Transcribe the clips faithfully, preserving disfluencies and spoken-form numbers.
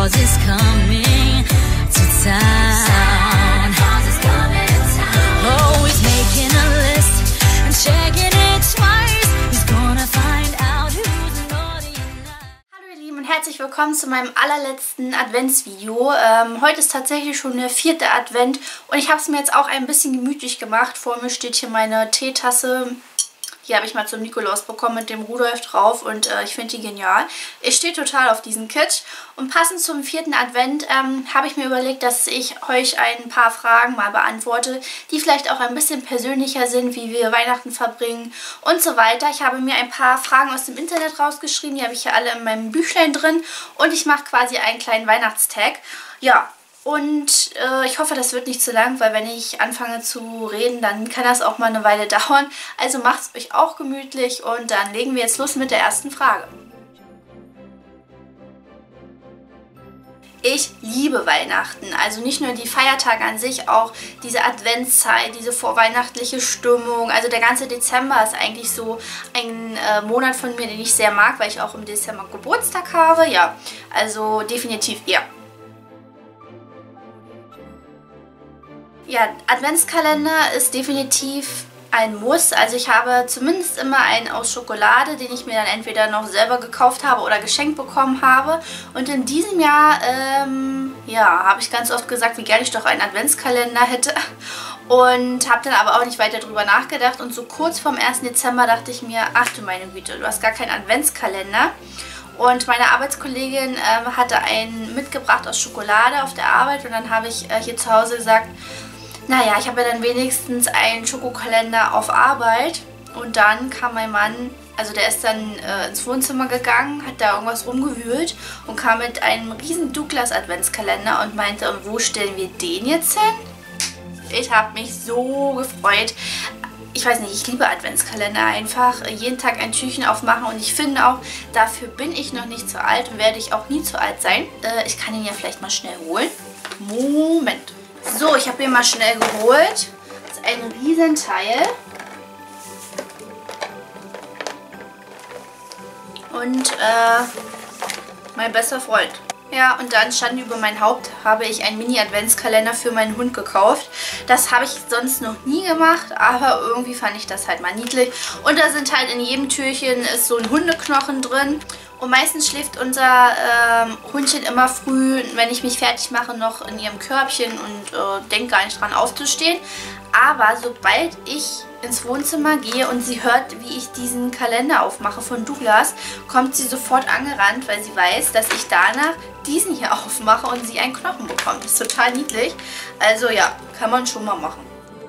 Claus is coming to town. Oh, he's making a list and checking it twice. He's gonna find out who's naughty and nice. Hallo ihr Lieben und herzlich willkommen zu meinem allerletzten Adventsvideo. Ähm, heute ist tatsächlich schon der vierte Advent und ich habe es mir jetzt auch ein bisschen gemütlich gemacht. Vor mir steht hier meine Teetasse. Die habe ich mal zum Nikolaus bekommen mit dem Rudolf drauf und äh, ich finde die genial. Ich stehe total auf diesen Kitsch. Und passend zum vierten Advent ähm, habe ich mir überlegt, dass ich euch ein paar Fragen mal beantworte, die vielleicht auch ein bisschen persönlicher sind, wie wir Weihnachten verbringen und so weiter. Ich habe mir ein paar Fragen aus dem Internet rausgeschrieben, die habe ich hier alle in meinem Büchlein drin und ich mache quasi einen kleinen Weihnachtstag. Ja. Und äh, ich hoffe, das wird nicht zu lang, weil wenn ich anfange zu reden, dann kann das auch mal eine Weile dauern. Also macht es euch auch gemütlich und dann legen wir jetzt los mit der ersten Frage. Ich liebe Weihnachten, also nicht nur die Feiertage an sich, auch diese Adventszeit, diese vorweihnachtliche Stimmung. Also der ganze Dezember ist eigentlich so ein äh, Monat von mir, den ich sehr mag, weil ich auch im Dezember Geburtstag habe. Ja, also definitiv ja. Ja, Adventskalender ist definitiv ein Muss. Also ich habe zumindest immer einen aus Schokolade, den ich mir dann entweder noch selber gekauft habe oder geschenkt bekommen habe. Und in diesem Jahr, ähm, ja, habe ich ganz oft gesagt, wie gerne ich doch einen Adventskalender hätte. Und habe dann aber auch nicht weiter drüber nachgedacht. Und so kurz vorm ersten Dezember dachte ich mir, ach du meine Güte, du hast gar keinen Adventskalender. Und meine Arbeitskollegin äh, hatte einen mitgebracht aus Schokolade auf der Arbeit. Und dann habe ich äh, hier zu Hause gesagt, naja, ich habe ja dann wenigstens einen Schokokalender auf Arbeit. Und dann kam mein Mann, also der ist dann äh, ins Wohnzimmer gegangen, hat da irgendwas rumgewühlt und kam mit einem riesen Douglas Adventskalender und meinte, und wo stellen wir den jetzt hin? Ich habe mich so gefreut. Ich weiß nicht, ich liebe Adventskalender einfach. Jeden Tag ein Türchen aufmachen und ich finde auch, dafür bin ich noch nicht zu alt und werde ich auch nie zu alt sein. Äh, ich kann ihn ja vielleicht mal schnell holen. Moment. So, ich habe ihn mal schnell geholt. Das ist ein Riesenteil. Und äh, mein bester Freund. Ja, und dann stand über mein Haupt, habe ich einen Mini-Adventskalender für meinen Hund gekauft. Das habe ich sonst noch nie gemacht, aber irgendwie fand ich das halt mal niedlich. Und da sind halt in jedem Türchen ist so ein Hundeknochen drin. Und meistens schläft unser ähm, Hundchen immer früh, wenn ich mich fertig mache, noch in ihrem Körbchen und äh, denke gar nicht dran aufzustehen. Aber sobald ich ins Wohnzimmer gehe und sie hört, wie ich diesen Kalender aufmache von Douglas, kommt sie sofort angerannt, weil sie weiß, dass ich danach diesen hier aufmache und sie einen Knochen bekommt. Das ist total niedlich. Also ja, kann man schon mal machen.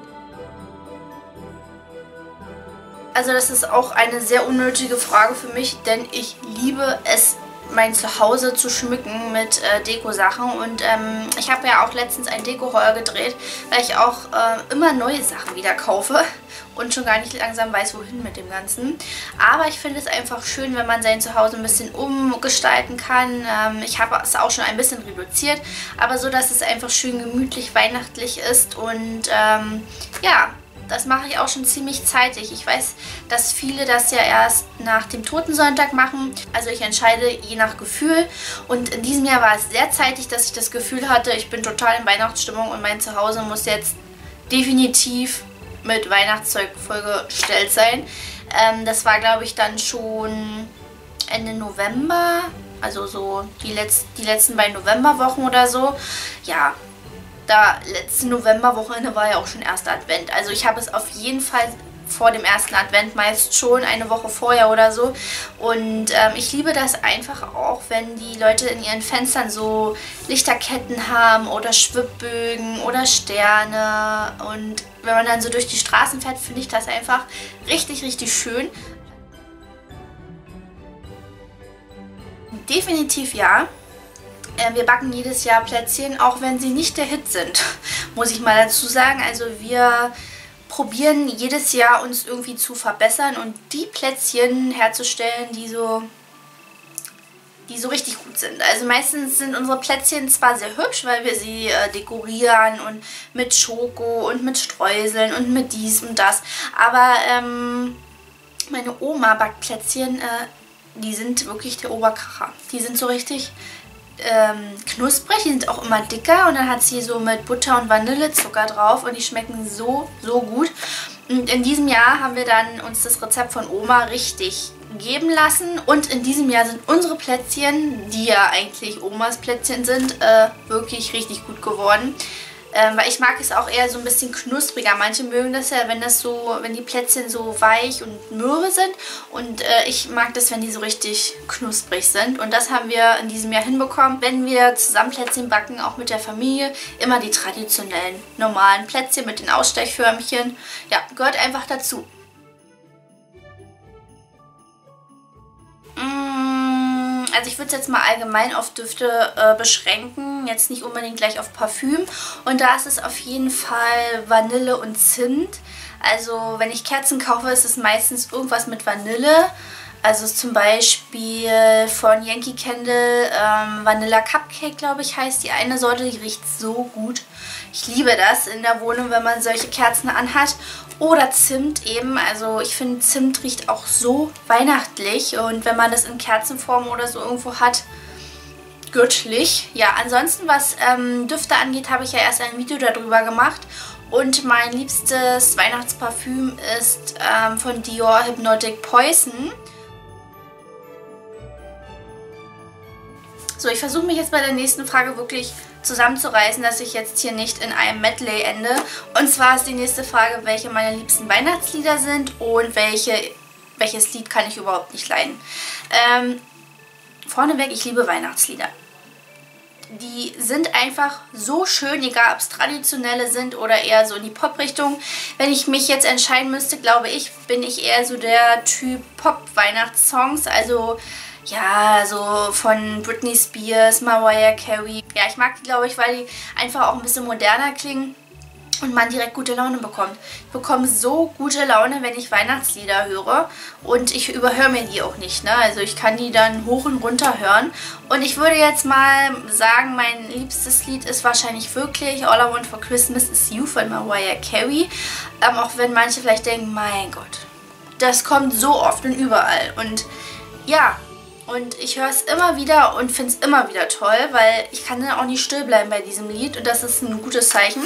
Also das ist auch eine sehr unnötige Frage für mich, denn ich liebe es, mein Zuhause zu schmücken mit äh, Deko-Sachen. Und ähm, ich habe ja auch letztens ein Deko-Haul gedreht, weil ich auch äh, immer neue Sachen wieder kaufe und schon gar nicht langsam weiß, wohin mit dem Ganzen. Aber ich finde es einfach schön, wenn man sein Zuhause ein bisschen umgestalten kann. Ähm, ich habe es auch schon ein bisschen reduziert, aber so, dass es einfach schön gemütlich, weihnachtlich ist. Und ähm, ja, das mache ich auch schon ziemlich zeitig. Ich weiß, dass viele das ja erst nach dem Totensonntag machen. Also ich entscheide je nach Gefühl. Und in diesem Jahr war es sehr zeitig, dass ich das Gefühl hatte, ich bin total in Weihnachtsstimmung und mein Zuhause muss jetzt definitiv mit Weihnachtszeug vollgestellt sein. Ähm, das war, glaube ich, dann schon Ende November. Also so die, Letz die letzten beiden Novemberwochen oder so. Ja. Da letzte Novemberwochenende war ja auch schon erster Advent. Also ich habe es auf jeden Fall vor dem ersten Advent, meist schon eine Woche vorher oder so. Und ähm, ich liebe das einfach auch, wenn die Leute in ihren Fenstern so Lichterketten haben oder Schwibbögen oder Sterne. Und wenn man dann so durch die Straßen fährt, finde ich das einfach richtig, richtig schön. Definitiv ja. Wir backen jedes Jahr Plätzchen, auch wenn sie nicht der Hit sind, muss ich mal dazu sagen. Also wir probieren jedes Jahr uns irgendwie zu verbessern und die Plätzchen herzustellen, die so, die so richtig gut sind. Also meistens sind unsere Plätzchen zwar sehr hübsch, weil wir sie äh, dekorieren und mit Schoko und mit Streuseln und mit dies und das. Aber ähm, meine Oma backt Plätzchen, äh, die sind wirklich der Oberkracher. Die sind so richtig ähm, knusprig, die sind auch immer dicker und dann hat sie so mit Butter und Vanillezucker drauf und die schmecken so, so gut. Und in diesem Jahr haben wir dann uns das Rezept von Oma richtig geben lassen und in diesem Jahr sind unsere Plätzchen, die ja eigentlich Omas Plätzchen sind, äh, wirklich richtig gut geworden. Ähm, weil ich mag es auch eher so ein bisschen knuspriger. Manche mögen das ja, wenn das so, wenn die Plätzchen so weich und mürbe sind. Und äh, ich mag das, wenn die so richtig knusprig sind. Und das haben wir in diesem Jahr hinbekommen. Wenn wir zusammen Plätzchen backen, auch mit der Familie, immer die traditionellen, normalen Plätzchen mit den Ausstechförmchen. Ja, gehört einfach dazu. Also ich würde es jetzt mal allgemein auf Düfte äh, beschränken, jetzt nicht unbedingt gleich auf Parfüm. Und da ist es auf jeden Fall Vanille und Zimt. Also wenn ich Kerzen kaufe, ist es meistens irgendwas mit Vanille. Also zum Beispiel von Yankee Candle ähm, Vanilla Cupcake, glaube ich, heißt die eine Sorte. Die riecht so gut. Ich liebe das in der Wohnung, wenn man solche Kerzen anhat. Oder Zimt eben. Also ich finde, Zimt riecht auch so weihnachtlich. Und wenn man das in Kerzenform oder so irgendwo hat, göttlich. Ja, ansonsten, was ähm, Düfte angeht, habe ich ja erst ein Video darüber gemacht. Und mein liebstes Weihnachtsparfüm ist ähm, von Dior Hypnotic Poison. So, ich versuche mich jetzt bei der nächsten Frage wirklich zusammenzureißen, dass ich jetzt hier nicht in einem Medley ende. Und zwar ist die nächste Frage, welche meine liebsten Weihnachtslieder sind und welche, welches Lied kann ich überhaupt nicht leiden. Ähm, vorneweg, ich liebe Weihnachtslieder. Die sind einfach so schön, egal ob es traditionelle sind oder eher so in die Pop-Richtung. Wenn ich mich jetzt entscheiden müsste, glaube ich, bin ich eher so der Typ Pop-Weihnachtssongs, also ja, so von Britney Spears, Mariah Carey. Ja, ich mag die, glaube ich, weil die einfach auch ein bisschen moderner klingen und man direkt gute Laune bekommt. Ich bekomme so gute Laune, wenn ich Weihnachtslieder höre und ich überhöre mir die auch nicht, ne? Also ich kann die dann hoch und runter hören. Und ich würde jetzt mal sagen, mein liebstes Lied ist wahrscheinlich wirklich All I Want for Christmas is You von Mariah Carey. Ähm, auch wenn manche vielleicht denken, mein Gott, das kommt so oft und überall. Und ja, und ich höre es immer wieder und finde es immer wieder toll, weil ich kann dann auch nicht still bleiben bei diesem Lied und das ist ein gutes Zeichen.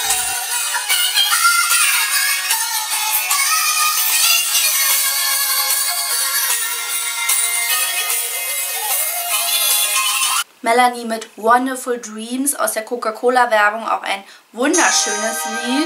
Melanie mit Wonderful Dreams aus der Coca-Cola-Werbung, auch ein wunderschönes Lied.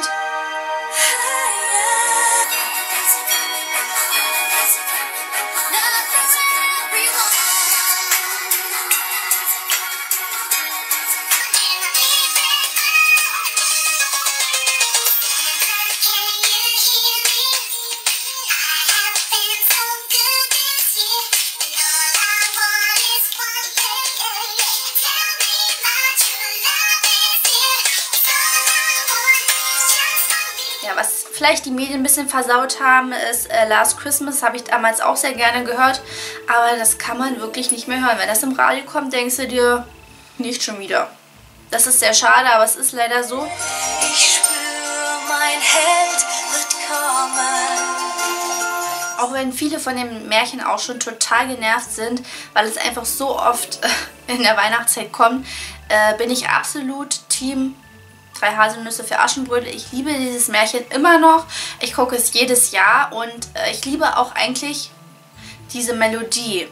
Ja, was vielleicht die Medien ein bisschen versaut haben, ist äh, Last Christmas. Das habe ich damals auch sehr gerne gehört. Aber das kann man wirklich nicht mehr hören. Wenn das im Radio kommt, denkst du dir, nicht schon wieder. Das ist sehr schade, aber es ist leider so. Ich spüre, mein Held wird kommen. Auch wenn viele von den Märchen auch schon total genervt sind, weil es einfach so oft äh, in der Weihnachtszeit kommt, äh, bin ich absolut Team Drei Haselnüsse für Aschenbrödel. Ich liebe dieses Märchen immer noch. Ich gucke es jedes Jahr und äh, ich liebe auch eigentlich diese Melodie.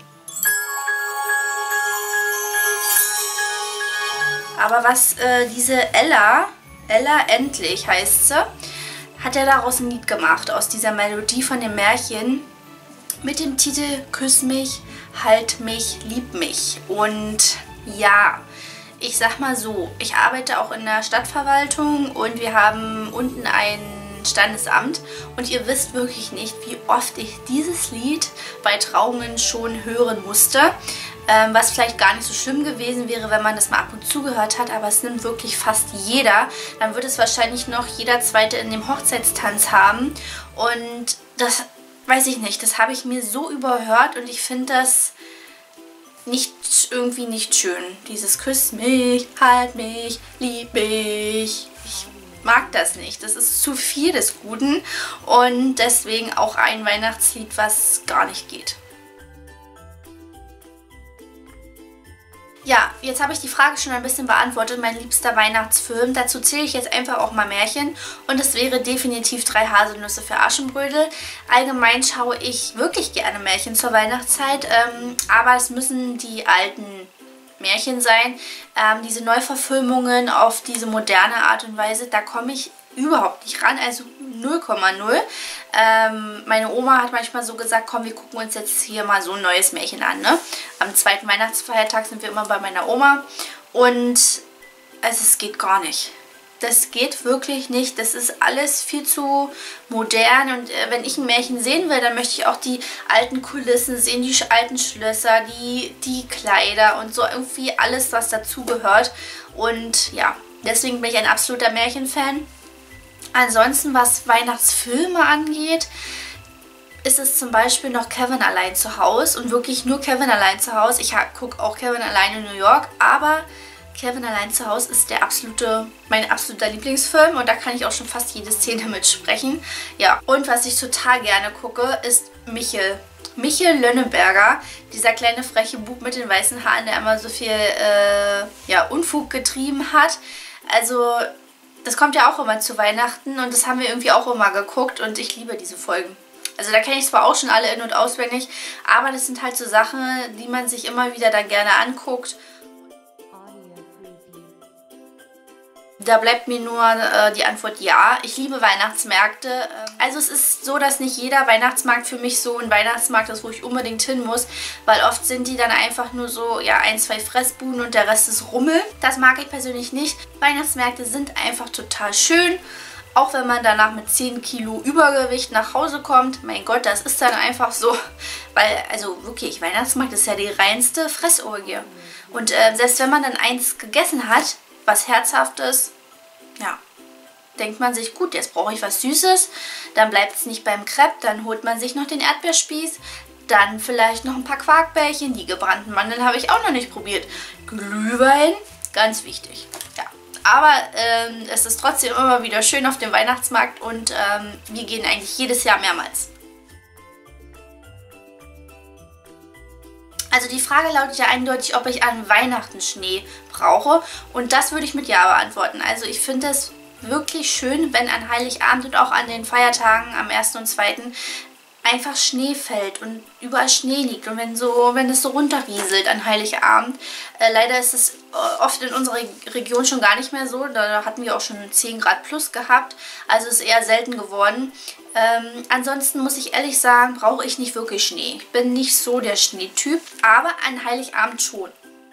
Aber was äh, diese Ella, Ella Endlich heißt sie, hat ja daraus ein Lied gemacht, aus dieser Melodie von dem Märchen mit dem Titel Küss mich, halt mich, lieb mich. Und ja, ich sag mal so, ich arbeite auch in der Stadtverwaltung und wir haben unten ein Standesamt und ihr wisst wirklich nicht, wie oft ich dieses Lied bei Trauungen schon hören musste, ähm, was vielleicht gar nicht so schlimm gewesen wäre, wenn man das mal ab und zu gehört hat, aber es nimmt wirklich fast jeder. Dann wird es wahrscheinlich noch jeder Zweite in dem Hochzeitstanz haben und das weiß ich nicht, das habe ich mir so überhört und ich finde das nicht irgendwie nicht schön. Dieses Küss mich, halt mich, lieb mich. Ich mag das nicht. Das ist zu viel des Guten und deswegen auch ein Weihnachtslied, was gar nicht geht. Ja, jetzt habe ich die Frage schon ein bisschen beantwortet. Mein liebster Weihnachtsfilm. Dazu zähle ich jetzt einfach auch mal Märchen. Und es wäre definitiv Drei Haselnüsse für Aschenbrödel. Allgemein schaue ich wirklich gerne Märchen zur Weihnachtszeit. Ähm, aber es müssen die alten Märchen sein. Ähm, diese Neuverfilmungen auf diese moderne Art und Weise, da komme ich überhaupt nicht ran, also null Komma null. Ähm, meine Oma hat manchmal so gesagt, komm, wir gucken uns jetzt hier mal so ein neues Märchen an. Ne? Am zweiten Weihnachtsfeiertag sind wir immer bei meiner Oma und also es geht gar nicht. Das geht wirklich nicht. Das ist alles viel zu modern und äh, wenn ich ein Märchen sehen will, dann möchte ich auch die alten Kulissen sehen, die alten Schlösser, die, die Kleider und so irgendwie alles, was dazugehört. Und ja, deswegen bin ich ein absoluter Märchenfan. Ansonsten, was Weihnachtsfilme angeht, ist es zum Beispiel noch Kevin allein zu Hause und wirklich nur Kevin allein zu Hause. Ich gucke auch Kevin allein in New York, aber Kevin allein zu Hause ist der absolute, mein absoluter Lieblingsfilm und da kann ich auch schon fast jede Szene mitsprechen. Ja, und was ich total gerne gucke, ist Michel. Michel Lönneberger, dieser kleine freche Bub mit den weißen Haaren, der immer so viel äh, ja, Unfug getrieben hat. Also das kommt ja auch immer zu Weihnachten und das haben wir irgendwie auch immer geguckt und ich liebe diese Folgen. Also da kenne ich zwar auch schon alle in- und auswendig, aber das sind halt so Sachen, die man sich immer wieder dann gerne anguckt. Da bleibt mir nur äh, die Antwort ja. Ich liebe Weihnachtsmärkte. Also es ist so, dass nicht jeder Weihnachtsmarkt für mich so ein Weihnachtsmarkt ist, wo ich unbedingt hin muss. Weil oft sind die dann einfach nur so, ja, ein, zwei Fressbuden und der Rest ist Rummel. Das mag ich persönlich nicht. Weihnachtsmärkte sind einfach total schön. Auch wenn man danach mit zehn Kilo Übergewicht nach Hause kommt. Mein Gott, das ist dann einfach so. Weil, also wirklich, Weihnachtsmarkt ist ja die reinste Fressorgie. Und äh, selbst wenn man dann eins gegessen hat, was Herzhaftes, ja, denkt man sich, gut, jetzt brauche ich was Süßes, dann bleibt es nicht beim Crepe, dann holt man sich noch den Erdbeerspieß, dann vielleicht noch ein paar Quarkbällchen, die gebrannten Mandeln habe ich auch noch nicht probiert, Glühwein, ganz wichtig, ja. Aber ähm, es ist trotzdem immer wieder schön auf dem Weihnachtsmarkt und ähm, wir gehen eigentlich jedes Jahr mehrmals. Also die Frage lautet ja eindeutig, ob ich an Weihnachten Schnee brauche. Und das würde ich mit Ja beantworten. Also ich finde es wirklich schön, wenn an Heiligabend und auch an den Feiertagen am ersten und zweiten einfach Schnee fällt und überall Schnee liegt. Und wenn so, wenn es so runterrieselt an Heiligabend. Äh, leider ist es oft in unserer Region schon gar nicht mehr so. Da hatten wir auch schon zehn Grad plus gehabt. Also ist eher selten geworden. Ähm, ansonsten muss ich ehrlich sagen, brauche ich nicht wirklich Schnee. Ich bin nicht so der Schneetyp, aber an Heiligabend schon.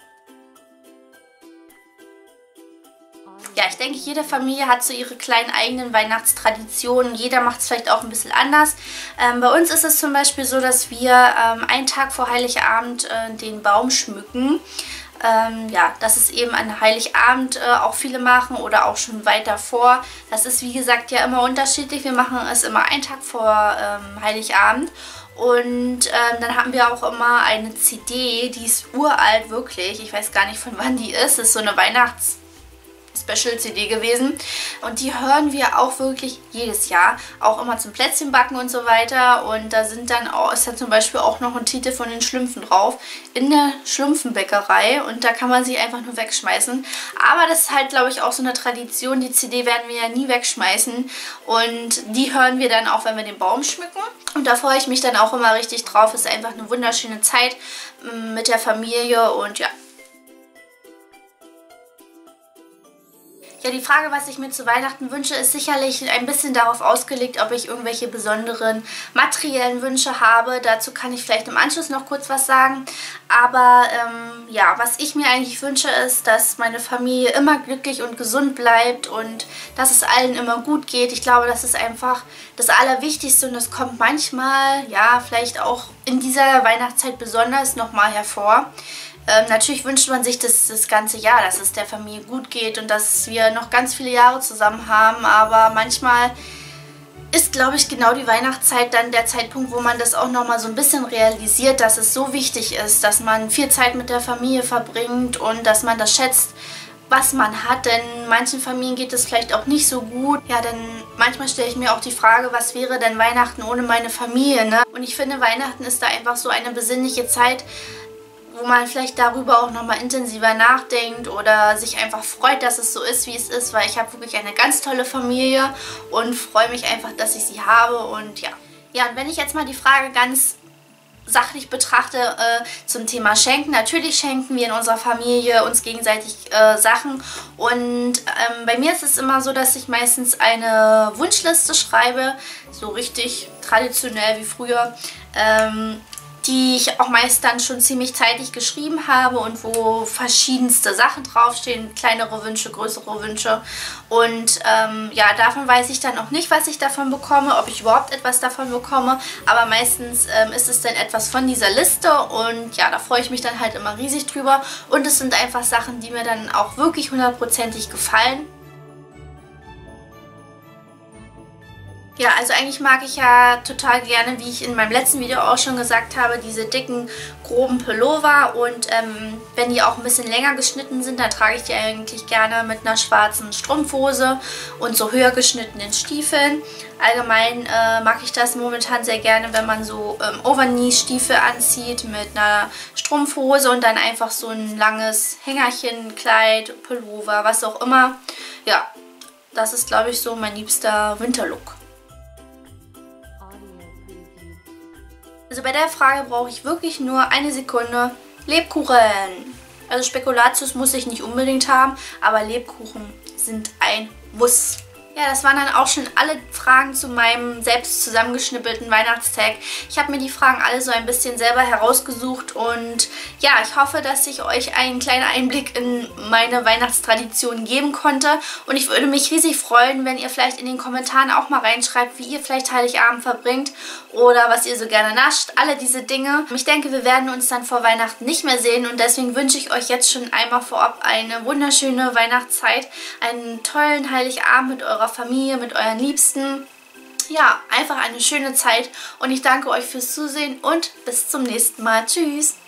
Ja, ich denke, jede Familie hat so ihre kleinen eigenen Weihnachtstraditionen. Jeder macht es vielleicht auch ein bisschen anders. Ähm, bei uns ist es zum Beispiel so, dass wir ähm, einen Tag vor Heiligabend äh, den Baum schmücken. Ähm, ja, das ist eben an Heiligabend äh, auch viele machen oder auch schon weit davor. Das ist wie gesagt ja immer unterschiedlich. Wir machen es immer einen Tag vor ähm, Heiligabend. Und ähm, dann haben wir auch immer eine C D, die ist uralt wirklich. Ich weiß gar nicht von wann die ist. Das ist so eine Weihnachts- Special-C D gewesen und die hören wir auch wirklich jedes Jahr, auch immer zum Plätzchenbacken und so weiter und da sind dann auch, ist da zum Beispiel auch noch ein Titel von den Schlümpfen drauf, in der Schlumpfenbäckerei und da kann man sie einfach nur wegschmeißen, aber das ist halt glaube ich auch so eine Tradition, die C D werden wir ja nie wegschmeißen und die hören wir dann auch, wenn wir den Baum schmücken und da freue ich mich dann auch immer richtig drauf, ist einfach eine wunderschöne Zeit mit der Familie und ja. Ja, die Frage, was ich mir zu Weihnachten wünsche, ist sicherlich ein bisschen darauf ausgelegt, ob ich irgendwelche besonderen materiellen Wünsche habe. Dazu kann ich vielleicht im Anschluss noch kurz was sagen. Aber ähm, ja, was ich mir eigentlich wünsche, ist, dass meine Familie immer glücklich und gesund bleibt und dass es allen immer gut geht. Ich glaube, das ist einfach das Allerwichtigste und das kommt manchmal, ja, vielleicht auch in dieser Weihnachtszeit besonders nochmal hervor. Ähm, natürlich wünscht man sich das, das ganze Jahr, dass es der Familie gut geht und dass wir noch ganz viele Jahre zusammen haben, aber manchmal ist, glaube ich, genau die Weihnachtszeit dann der Zeitpunkt, wo man das auch nochmal so ein bisschen realisiert, dass es so wichtig ist, dass man viel Zeit mit der Familie verbringt und dass man das schätzt, was man hat, denn manchen Familien geht es vielleicht auch nicht so gut. Ja, denn manchmal stelle ich mir auch die Frage, was wäre denn Weihnachten ohne meine Familie, ne? Und ich finde, Weihnachten ist da einfach so eine besinnliche Zeit, wo man vielleicht darüber auch nochmal intensiver nachdenkt oder sich einfach freut, dass es so ist, wie es ist, weil ich habe wirklich eine ganz tolle Familie und freue mich einfach, dass ich sie habe und ja. Ja, und wenn ich jetzt mal die Frage ganz sachlich betrachte äh, zum Thema Schenken. Natürlich schenken wir in unserer Familie uns gegenseitig äh, Sachen und ähm, bei mir ist es immer so, dass ich meistens eine Wunschliste schreibe, so richtig traditionell wie früher, ähm, die ich auch meist dann schon ziemlich zeitig geschrieben habe und wo verschiedenste Sachen draufstehen, kleinere Wünsche, größere Wünsche und ähm, ja, davon weiß ich dann auch nicht, was ich davon bekomme, ob ich überhaupt etwas davon bekomme, aber meistens ähm, ist es dann etwas von dieser Liste und ja, da freue ich mich dann halt immer riesig drüber und es sind einfach Sachen, die mir dann auch wirklich hundertprozentig gefallen. Ja, also eigentlich mag ich ja total gerne, wie ich in meinem letzten Video auch schon gesagt habe, diese dicken, groben Pullover und ähm, wenn die auch ein bisschen länger geschnitten sind, dann trage ich die eigentlich gerne mit einer schwarzen Strumpfhose und so höher geschnittenen Stiefeln. Allgemein äh, mag ich das momentan sehr gerne, wenn man so ähm, Overknee-Stiefel anzieht mit einer Strumpfhose und dann einfach so ein langes Hängerchen, Kleid, Pullover, was auch immer. Ja, das ist, glaube ich, so mein liebster Winterlook. Also bei der Frage brauche ich wirklich nur eine Sekunde. Lebkuchen. Also Spekulatius muss ich nicht unbedingt haben, aber Lebkuchen sind ein Muss. Ja, das waren dann auch schon alle Fragen zu meinem selbst zusammengeschnippelten Weihnachtstag. Ich habe mir die Fragen alle so ein bisschen selber herausgesucht und ja, ich hoffe, dass ich euch einen kleinen Einblick in meine Weihnachtstradition geben konnte und ich würde mich riesig freuen, wenn ihr vielleicht in den Kommentaren auch mal reinschreibt, wie ihr vielleicht Heiligabend verbringt oder was ihr so gerne nascht, alle diese Dinge. Ich denke, wir werden uns dann vor Weihnachten nicht mehr sehen und deswegen wünsche ich euch jetzt schon einmal vorab eine wunderschöne Weihnachtszeit, einen tollen Heiligabend mit eurer Familie, mit euren Liebsten. Ja, einfach eine schöne Zeit und ich danke euch fürs Zusehen und bis zum nächsten Mal. Tschüss!